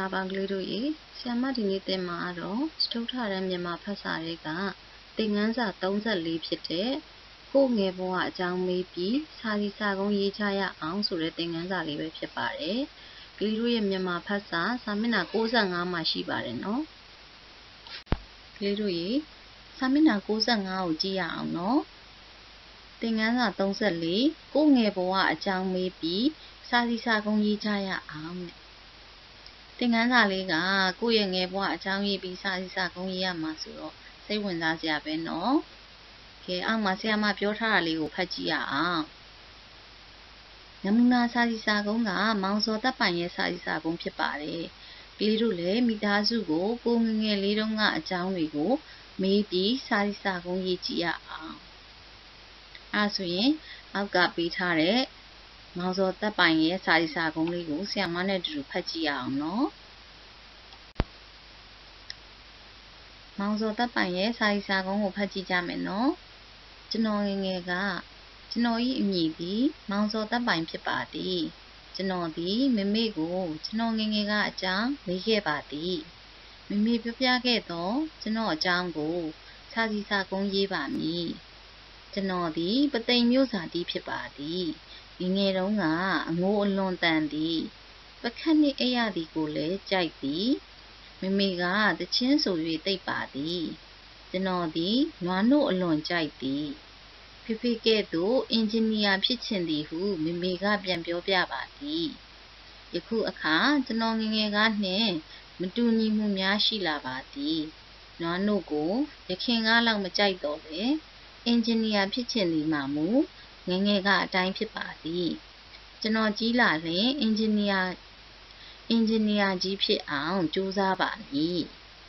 လာပါကလေးတို့ရေဆရာမဒီနေ့သင်မှာတော့စတုထရန်မြန်မာဖတ်စာတွေကသင်ခန်းစာ34ဖြစ်တဲ့ကိုငယ်ဘဝအကြောင်းမေးပြီးစာစီစာကုန်းရေးချရအောင်ဆိုတဲ့သင်ခန်းစာလေးပဲဖြစ်ပါတယ်ကလေးတို့ရဲ့မြန်မာဖတ်စာစာမျက်နှာ65မှာရှိပါတယ်နော်ကလေးတို့ရေစာမျက်နှာ65ကိုကြည့်ရအောင်နော်သင်ခန်းစာ34ကိုငယ်ဘဝအကြောင်းမေးပြီးစာစီစာကုန်းရေးချရအောင်သင်ခန်းစာလေးကကိုယ့်ရဲ့ငယ်ဘဝအကြောင်းရေးပြီးစာစီစာကုန်းရေးရမှာဆိုတော့စိတ်ဝင်စားစရာပဲနော်ကဲအောက်မှာဆရာမပြောထားတာလေးကိုဖတ်ကြည့်ရအောင်နမူနာစာစီစာကုန်းကမောင်စောတပ်ပိုင်ရဲ့စာစီစာကုန်းဖြစ်ပါတယ်ကလေးတို့လည်းမိသားစုကိုကိုငငယ်လေးတုန်းကအကြောင်းတွေကိုမေးပြီးစာစီစာကုန်းရေးကြည့်ရအောင်အဲဆိုရင်အောက်ကပေးထားတဲ့မောင်စောတပ်ပိုင်ရဲ့စာစီစာကုန်းလေးကိုဆရာမနဲ့အတူတူဖတ်ကြည့်ရအောင်နော်မောင်စောတပ်ပိုင်ရဲ့စာစီစာကုန်းကိုဖတ်ကြည့်ကြမယ်နော်ကျွန်တော်ငယ်ငယ်ကကျွန်တော်၏အမည်သည်မောင်စောတပ်ပိုင်ဖြစ်ပါသည်ကျွန်တော်သည်မမေကိုကျွန်တော်ငယ်ငယ်ကအကြောင်းမေးခဲ့ပါသည်မမေပြောပြခဲ့သောကျွန်တော်အကြောင်းကိုစာစီစာကုန်းရေးပါမည်ကျွန်တော်သည်ပသိမ်မြို့စာတီးဖြစ်ပါသည်ငယ်ငယ်တုန်းကအငိုးအလွန်တန်သည်ပခတ်နှင့်အိပ်ရသည်ကိုလည်းကြိုက်သည်မမေကတချင်းဆို၍သိပ်ပါသည်ကျွန်တော်သည်နွားနို့အလွန်ကြိုက်သည်ဖေဖေကဲ့သို့အင်ဂျင်နီယာဖြစ်ချင်သည်ဟုမမေကပြန်ပြောပြပါသည်ယခုအခါကျွန်တော်ငယ်ငယ်ကနှင့်မတူညီမှုများရှိလာပါသည်နွားနို့ကိုယခင်ကလောက်မကြိုက်တော့လေအင်ဂျင်နီယာဖြစ်ချင်သည်မှမူငယ်ငယ်ကအတိုင်းဖြစ်ပါသည်ကျွန်တော်ကြီးလာလျှင်အင်ဂျင်နီယာကြီးဖြစ်အောင်ကြိုးစားပါမည်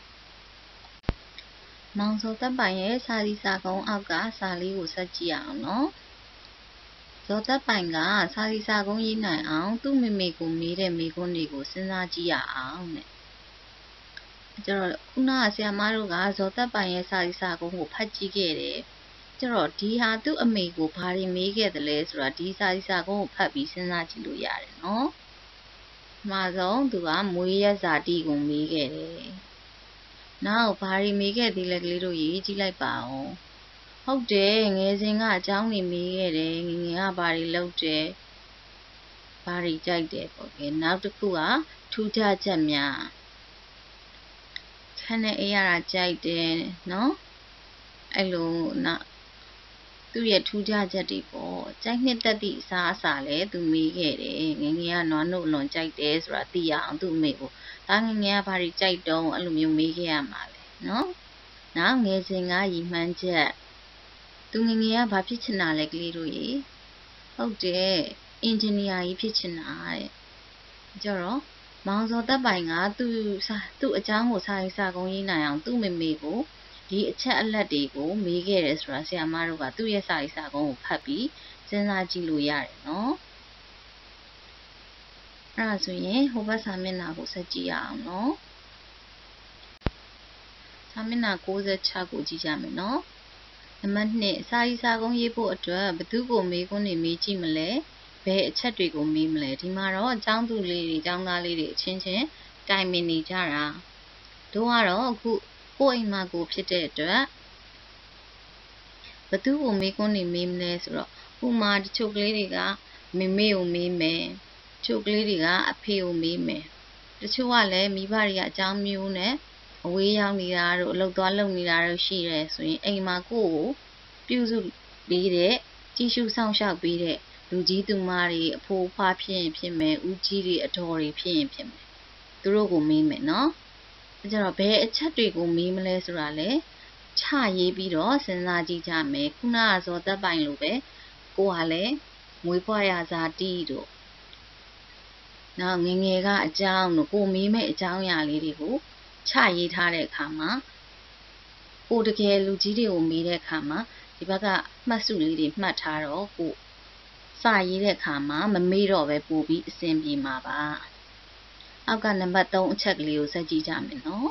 မောင်စောတပ်ပိုင်ရဲ့စာစီစာကုန်းအောက်ကစာလေးကိုဆက်ကြည့်အောင်နော်ဇော်တပ်ပိုင်ကစာစီစာကုန်းရေးနိုင်အောင်သူ့မိမိကိုမေးတဲ့မေးခွန်းတွေကိုစဉ်းစားကြည့်ရအောင်တဲ့ကျတော့ခုနကဆရာမတို့ကဇော်တပ်ပိုင်ရဲ့စာစီစာကုန်းကိုဖတ်ကြည့်ခဲ့တယ်ကျတော့ဒီဟာသူ့အမေကိုဘာတွေမေးခဲ့တယ်လဲဆိုတာဒီစာစီစာကုန်းကိုဖတ်ပြီးစဉ်းစားကြည့်လို့ရတယ်နော်မှာဆုံးသူကမွေးရက်ဇာတိကိုမေးခဲ့တယ်နောက်ဘာတွေမေးခဲ့သေးလဲကလေးတို့ရေးကြည့်လိုက်ပါဦးဟုတ်တယ်ငယ်စဉ်ကအကြောင်းတွေမေးခဲ့တယ်ငငယ်ကဘာတွေလုပ်တယ်ဘာတွေကြိုက်တယ်ပေါ့ကဲနောက်တစ်ခုကထူးခြားချက်များခနဲ့အေးရတာကြိုက်တယ်နော်အဲ့လိုနောက်သူ့ရဲ့ထူးခြားချက်တွေပေါ့ကြိုက်နှစ်သက်သည့်အစားအစာလဲသူမေးခဲ့တယ်ငငယ်ကနွားနို့လွန်ကြိုက်တယ်ဆိုတာသိရအောင်သူ့အမေကိုဒါငငယ်ကဘာတွေကြိုက်တုံးအဲ့လိုမျိုးမေးခဲ့ရမှာလေနော်နောက်ငယ်စဉ်ကရည်မှန်းချက်သူငငယ်ကဘာဖြစ်ချင်တာလဲကလေးတို့ရေဟုတ်တယ်အင်ဂျင်နီယာကြီးဖြစ်ချင်တာတဲ့ကြတော့မောင်စောတပ်ပိုင်ကသူ့အကြောင်းကိုစာရေးစာကုန်းရေးနိုင်အောင်သူ့မေမေကိုဒီအချက်အလက်တွေကိုမေးခဲ့တယ်ဆိုတာဆရာမတို့ကသူ့ရဲ့စာရေးစာကုန်းကိုဖတ်ပြီးစဉ်းစားကြည့်လို့ရတယ်နော်အဲ့ဒါဆိုရင်ဟိုဘက်စာမျက်နှာကိုဆက်ကြည့်ရအောင်နော်စာမျက်နှာ66ကိုကြည့်ကြမယ်နော်နံပါတ်2စာရေးစာကုန်းရေးဖို့အတွက်ဘယ်သူကိုမေးခွန်းတွေမေးကြည့်မလဲဘယ်အချက်တွေကိုမေးမလဲဒီမှာတော့ကျောင်းသူလေးတွေကျောင်းသားလေးတွေအချင်းချင်းတိုင်ပင်နေကြတာတို့ကတော့အခုကိုယ့်အိမ်မှာကိုဖြစ်တဲ့အတွက်ဘယ်သူကိုမေးခွန်းတွေမေးမလဲဆိုတော့ဥမာတချို့ကလေးတွေကမေမေကိုမေးမယ်တချို့ကလေးတွေကအဖေကိုမေးမယ်တချို့ကလည်းမိဘတွေကအကြောင်းမျိုးနဲ့အဝေးရောက်နေတာတို့အလုပ်သွားလုပ်နေတာတို့ရှိတယ်ဆိုရင်အိမ်မှာကိုယ့်ကိုပြုစုပေးတဲ့ကြီးစုဆောင်ရှောက်ပေးတဲ့လူကြီးသူမတွေအဖိုးအဖွားဖြစ်ရင်ဖြစ်မယ်ဦးကြီးတွေအတော်တွေဖြစ်ရင်ဖြစ်မယ်သူတို့ကိုမေးမယ်နော်အဲကြတော့ဘယ်အချက်တွေကိုမေးမလဲဆိုတာလဲချရေးပြီးတော့စဉ်းစားကြည့်ကြမယ်ခုနကဇော်သက်ပိုင်လိုပဲကိုကလည်းမွေးဖွားရဇာတိတို့နောက်ငငယ်ကအကြောင်းတို့ကိုမေးမဲ့အကြောင်းအရာလေးတွေကိုချရေးထားတဲ့အခါမှာကိုတကယ်လူကြီးတွေကိုမေးတဲ့အခါမှာဒီဘက်ကမှတ်စုလေးတွေမှတ်ထားတော့ကိုစာရေးတဲ့အခါမှာမမေ့တော့ပဲပို့ပြီးအဆင်ပြေမှာပါအောက်ကနံပါတ်3အချက်ကလေးကိုဆက်ကြည့်ကြမယ်နော်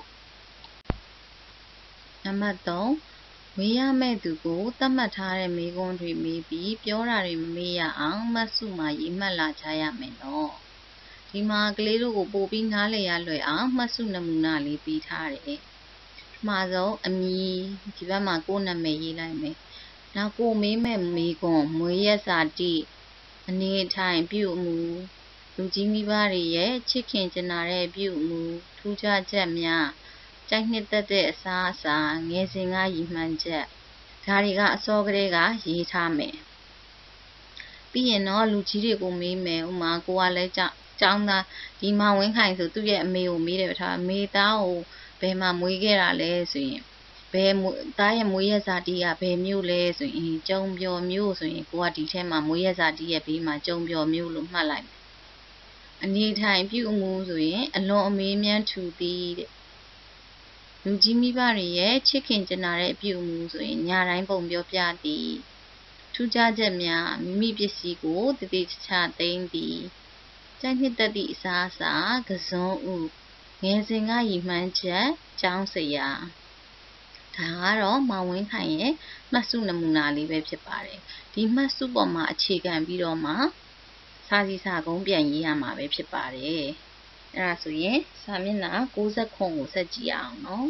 နံပါတ်3မေးရမယ့်သူကိုသတ်မှတ်ထားတဲ့မေးခွန်းတွေမေးပြီးပြောတာတွေမမေ့ရအောင်မှတ်စုမှာရေးမှတ်လာကြရမယ်နော်ဒီမှာကလေးတို့ကိုပို့ပြီးနားလည်ရလွယ်အောင်မှတ်စုနမူနာလေးပေးထားတယ်။မှာဆုံးအမည်ဒီဘက်မှာကိုယ်နာမည်ရေးလိုက်မယ်။နောက်ကိုမေးမဲ့မေးခွန်းမွေးရက်စာတိအနေထိုင်ပြုမှုလူကြီးမိဘတွေရဲ့ချစ်ခင်ကြနာတဲ့ပြုမှုထူးခြားချက်များကြိုက်နှစ်သက်တဲ့အစားအစာငယ်စဉ်ကရည်မှန်းချက်ဒါတွေကအစောကတည်းကရေးထားမယ်။ပြီးရင်တော့လူကြီးတွေကိုမေးမယ်ဥမာကိုကလည်းကျောင်းသားဒီမောင်ဝင်းခိုင်ဆိုသူ့ရဲ့အမေကိုမေးတယ်ထားအမေသားကိုဘယ်မှာမွေးခဲ့တာလဲဆိုရင်ဘယ်သားရဲ့မွေးရက်စာတီးကဘယ်မြို့လဲဆိုရင်ကျုံပျော်မြို့ဆိုရင်ကိုကဒီထဲမှာမွေးရက်စာတီးရဲ့ဘေးမှာကျုံပျော်မြို့လို့မှတ်လိုက်မယ်။အနေထိုင်ပြုမှုဆိုရင်အလွန်အမေးမြန်းထူသည်တဲ့။လူကြီးမိဘတွေရဲ့ချစ်ခင်ကြနာတဲ့အပြုအမူဆိုရင်ညတိုင်းပုံပြောပြသည်ထူးခြားချက်များမိမိပစ္စည်းကိုတည်တည်ချာသိမ်းသည်ကြိုက်နှစ်သက်သည့်အစားအစာကစွန်းဥငယ်စဉ်ကရည်မှန်းချက်ကျောင်းစရာဒါကတော့မောင်ဝင်းခိုင်ရဲ့မှတ်စုနမူနာလေးပဲဖြစ်ပါတယ်ဒီမှတ်စုပေါ်မှာအခြေခံပြီးတော့မှစာစီစာကုန်းပြန်ရေးရမှာပဲဖြစ်ပါတယ်အဲ့ဒါဆိုရင်စာမျက်နှာ60ကိုဆက်ကြည့်ရအောင်နော်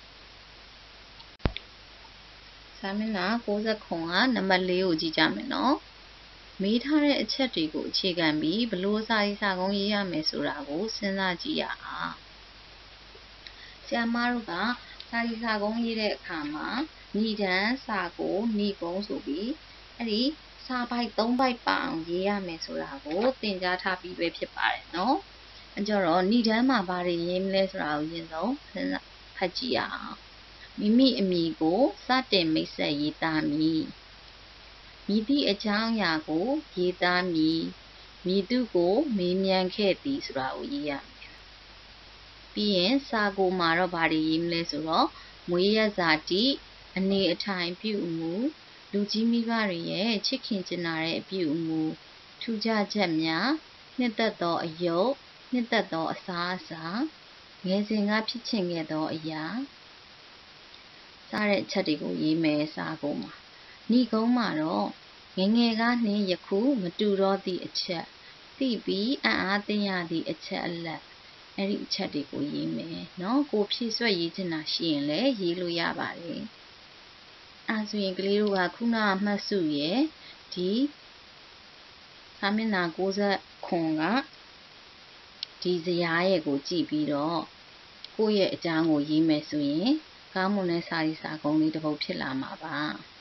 စာမျက်နှာ60ကနံပါတ်4ကိုကြည့်ကြမယ်နော်မေးထားတဲ့အချက်တွေကိုအခြေခံပြီးဘလို့စာရေးစာကုန်းရေးရမယ်ဆိုတာကိုစဉ်းစားကြည့်ရအောင်ဆရာမတို့ကစာရေးစာကုန်းရေးတဲ့အခါမှာဏိဒန်းစာကိုဏိကုန်းဆိုပြီးအဲ့ဒီစာပိုက်3ပိုက်ပါအောင်ရေးရမယ်ဆိုတာကိုသင်ကြားထားပြီးပဲဖြစ်ပါတယ်နော်အဲကြတော့ဏိဒန်းမှာဘာတွေရေးမလဲဆိုတာကိုအရင်ဆုံးစဉ်းစားဖတ်ကြည့်ရအောင်မိမိအမည်ကိုစတင်မိတ်ဆက်ရေးသားမည်မည်သည့်အကြောင်းအရာကိုရေးသားမည်မည်သူကိုမေးမြန်းခဲ့သည်ဆိုတာကိုရေးရမယ်ပြီးရင်စာကိုမှာတော့ဘာတွေရေးမလဲဆိုတော့မွေးရက်စာတိအနေအထိုင်ပြုမှုလူကြီးမိဘတွေရဲ့ချစ်ခင်ကြနာတဲ့အပြုအမူထူးခြားချက်များနှစ်သက်သောအယုတ်နှစ်သက်သောအစားအစာငယ်စဉ်ကဖြစ်ချင်ခဲ့သောအရာစတဲ့အချက်တွေကိုရေးမယ်စာကိုမှာဏိကုန်းမှာတော့ငငယ်ကနှင်းယခုမတူတော့သည့်အချက်သိပြီးအံ့အားသင့်ရသည့်အချက်အလက်အဲ့ဒီအချက်တွေကိုရေးမယ်เนาะကိုဖြည့်ဆွက်ရေးချင်တာရှိရင်လည်းရေးလို့ရပါတယ်အဲဆိုရင်ကလေးတို့ကခုနကမှတ်စုရယ်ဒီစာမျက်နှာ60ကဒီဇယားရဲ့ကိုကြည့်ပြီးတော့ကိုယ့်ရဲ့အကြောင်းကိုရေးမယ်ဆိုရင်ကောင်းမွန်တဲ့စာရေးစာကုန်းလေးတစ်ပုဒ်ဖြစ်လာမှာပါ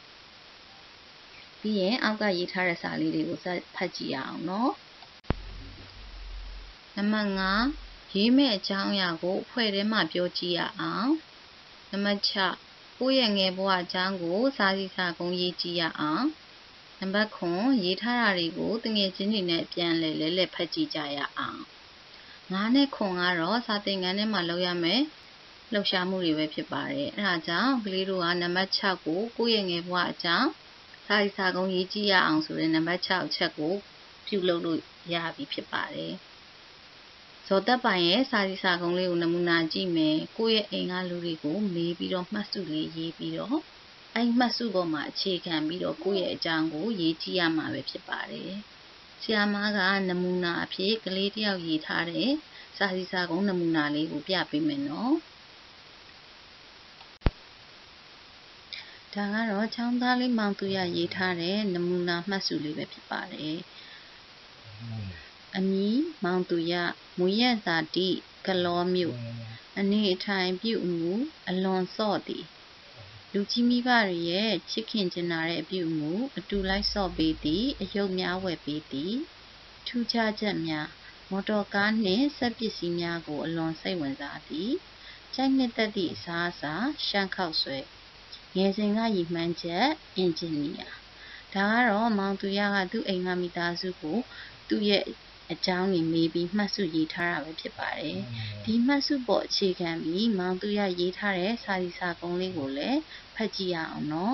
ပြီးရင်အောက်ကရေးထားတဲ့စာလေးတွေကိုဖတ်ကြည့်ရအောင်เนาะနံပါတ်5ရေးမဲ့အကြောင်းအရာကိုအဖွဲ့ထဲမှာပြောကြည့်ရအောင်နံပါတ်6ကိုယ့်ရဲ့ငယ်ဘဝအကြောင်းကိုစာရေးစာကုန်းရေးကြည့်ရအောင်နံပါတ်9ရေးထားတာတွေကိုတငယ်ချင်းတွေနဲ့ပြန်လဲဖတ်ကြည့်ကြရအောင်9နဲ့9ကတော့စာသင်ခန်းထဲမှာလုပ်ရမယ်လှုပ်ရှားမှုတွေပဲဖြစ်ပါတယ်အဲဒါကြောင့်ကလေးတို့ကနံပါတ်6ကိုကိုယ့်ရဲ့ငယ်ဘဝအကြောင်းစာရေးစာကုန်းရေးကြည့်ရအောင်ဆိုတဲ့နံပါတ်6အချက်ကိုပြုလုပ်လို့ရပြီဖြစ်ပါတယ်ဇော်သက်ပိုင်ရဲ့စာရေးစာကုန်းလေးကိုနမူနာကြည့်မယ်ကိုယ့်ရဲ့အိမ်ကလူတွေကိုမေးပြီးတော့မှတ်စုလေးရေးပြီးတော့အဲ့မှတ်စုပေါ်မှာအခြေခံပြီးတော့ကိုယ့်ရဲ့အကြောင်းကိုရေးကြည့်ရမှာပဲဖြစ်ပါတယ်ဆရာမကနမူနာအဖြစ်ကလေးတယောက်ရေးထားတဲ့စာရေးစာကုန်းနမူနာလေးကိုပြပေးမယ်နော်ဒါကတော့ချောင်းသားလေးမောင်သူရရေးထားတဲ့နမူနာမှတ်စုလေးပဲဖြစ်ပါတယ်အမည်မောင်သူရမွေးရက်စာတိကလောမြို့အနေအထိုင်ပြုမှုအလွန်စော့သည်လူကြီးမိဘတွေရဲ့ချစ်ခင်ကြနာတဲ့အပြုအမူအတူလိုက်စော့ပေးသည်အယုတ်များဝယ်ပေးသည်ထူးခြားချက်များမော်တော်ကားနှင့်စက်ပစ္စည်းများကိုအလွန်စိတ်ဝင်စားသည်ကြိုက်နှစ်သက်သည့်အစားအစာရှမ်းခောက်ဆွဲငယ်စဉ်ကရည်မှန်းချက်အင်ဂျင်နီယာဒါကတော့မောင်သူရကသူ့အိမ်ကမိသားစုကိုသူ့ရဲ့အကြောင်းကြီးမေးပြီးမှတ်စုရေးထားတာပဲဖြစ်ပါတယ်ဒီမှတ်စုပေါ်အခြေခံပြီးမောင်သူရရေးထားတဲ့စာရေးစာကုန်းလေးကိုလည်းဖတ်ကြည့်ရအောင်နော်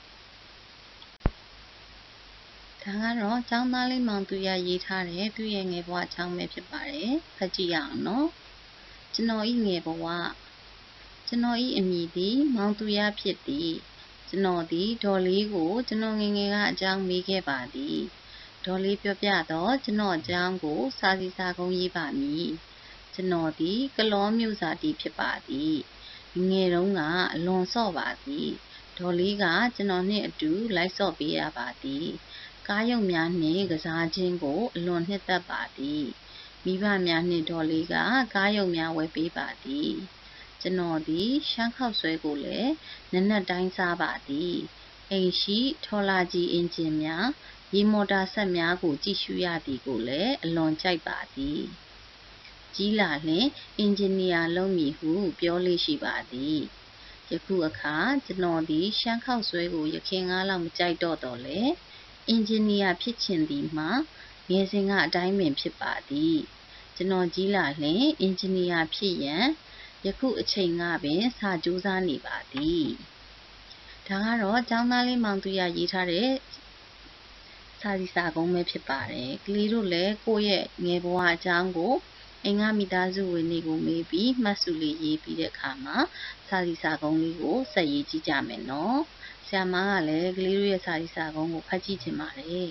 ဒါကတော့ကျောင်းသားလေးမောင်သူရရေးထားတဲ့သူ့ရဲ့ငယ်ဘဝအကြောင်းပဲဖြစ်ပါတယ်ဖတ်ကြည့်ရအောင်နော်ကျွန်တော်ဤငယ်ဘဝကျွန်တော်ဤအမည်သည်မောင်သူရဖြစ်သည်ကျွန်တော်သည်ဒေါ်လေးကိုကျွန်တော်ငယ်ငယ်ကအကြောင်းမေးခဲ့ပါသည်ဒေါ်လေးပြောပြတော့ကျွန်တော်အကြောင်းကိုစာစီစာကုန်းရေးပါမည်ကျွန်တော်သည်ကလောမျိုးစာတီဖြစ်ပါသည်ငယ်တုန်းကအလွန်ဆော့ပါသည်ဒေါ်လေးကကျွန်တော်နှင့်အတူလိုက်ဆော့ပေးရပါသည်ကားရုပ်များနှင့်ကစားခြင်းကိုအလွန်နှစ်သက်ပါသည်မိဘများနှင့်ဒေါ်လေးကကားရုပ်များဝယ်ပေးပါသည်ကျွန်တော်သည်ရှမ်းခောက်ဆွဲကိုလည်းနက်နက်တိုင်းစားပါသည်အိမ်ရှိထော်လာကြီးအင်ဂျင်များရေမော်တာဆက်များကိုကြည့်ရှုရသည်ကိုလည်းအလွန်ကြိုက်ပါသည်ကြီးလာလျင်အင်ဂျင်နီယာလုပ်မည်ဟုပြောလေးရှိပါသည်ယခုအခါကျွန်တော်သည်ရှမ်းခောက်ဆွဲကိုရခင်ကားလောက်မကြိုက်တော့လေအင်ဂျင်နီယာဖြစ်ချင်သည်မှာငယ်စဉ်ကအတိုင်းပင်ဖြစ်ပါသည်ကျွန်တော်ကြီးလာလျင်အင်ဂျင်နီယာဖြစ်ရန်ယခုအချိန်ကပင်စာကြိုးစားနေပါသည်ဒါကတော့ကျောင်းသားလေးမောင်သူရရေးထားတဲ့စာစီစာကုန်းပဲဖြစ်ပါတယ်ကလေးတို့လည်းကိုယ့်ရဲ့ငယ်ဘဝအကြောင်းကိုအိမ်ကမိသားစုဝင်တွေကိုမေးပြီးမှတ်စုလေးရေးပြီးတဲ့အခါမှာစာစီစာကုန်းလေးကိုဆက်ရေးကြည့်ကြမယ်နော်ဆရာမကလည်းကလေးတို့ရဲ့စာစီစာကုန်းကိုဖတ်ကြည့်ချင်ပါတယ်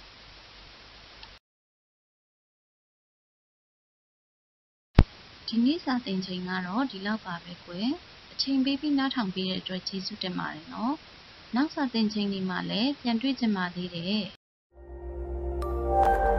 ဒီနေ့စာသင်ချိန်ကတော့ဒီလောက်ပါပဲကွယ်အချိန်ပေးပြီးနားထောင်ပေးတဲ့အတွက်ကျေးဇူးတင်ပါတယ်နော်နောက်စာသင်ချိန်ဒီမှာလည်းပြန်တွေ့ကြပါသေးတယ်